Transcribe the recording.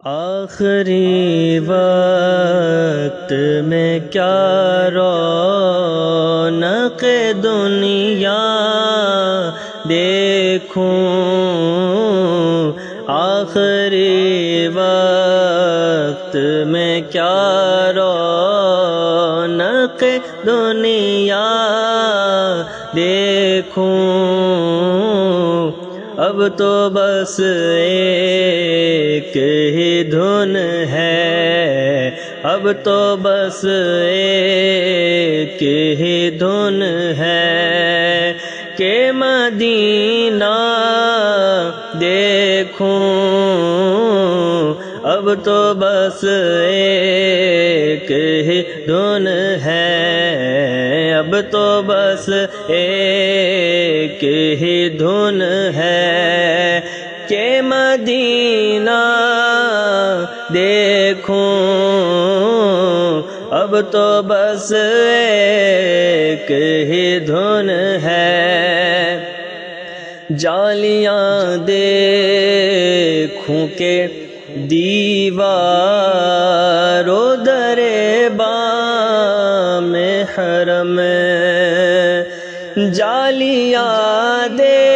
آخری وقت میں کیا رونق دنیا دیکھوں، آخری وقت میں کیا رونق دنیا دیکھوں، اب تو بس ایک ہی دھن ہے، اب تو بس ایک ہی دھن ہے کہ مدینہ دیکھوں، اب تو بس ایک ہی دھن ہے، اب تو بس ایک ہی دھن ہے کہ مدینہ دیکھوں، اب تو بس ایک ہی دھن ہے، جالیاں دیکھوں کہ دیوار و در بام حرم، جالیاں دیکھوں